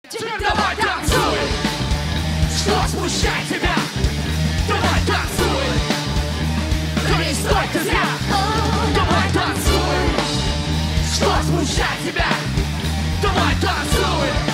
Теперь давай танцуй. Что смущает тебя? Давай танцуй. Да не стой ты зря. Давай танцуй. Что смущает тебя? Давай танцуй.